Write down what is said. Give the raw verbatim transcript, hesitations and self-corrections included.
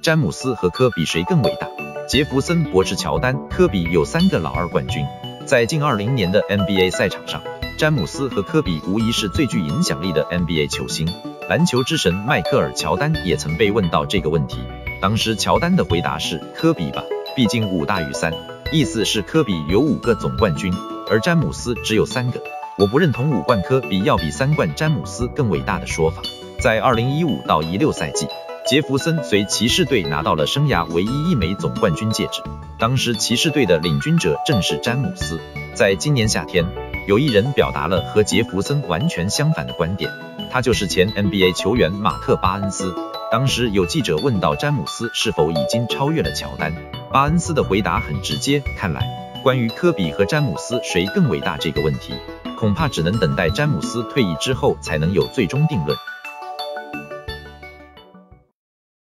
詹姆斯和科比谁更伟大？杰弗森驳斥乔丹、科比有三个老二冠军。在近二零年的 N B A 赛场上，詹姆斯和科比无疑是最具影响力的 N B A 球星。篮球之神迈克尔·乔丹也曾被问到这个问题，当时乔丹的回答是科比吧，毕竟五大于三，意思是科比有五个总冠军，而詹姆斯只有三个。我不认同五冠科比要比三冠詹姆斯更伟大的说法。在二零一五到一六赛季，杰弗森随骑士队拿到了生涯唯一一枚总冠军戒指，当时骑士队的领军者正是詹姆斯。在今年夏天，有一人表达了和杰弗森完全相反的观点，他就是前 N B A 球员马特·巴恩斯。当时有记者问到詹姆斯是否已经超越了乔丹，巴恩斯的回答很直接，看来关于科比和詹姆斯谁更伟大这个问题，恐怕只能等待詹姆斯退役之后才能有最终定论。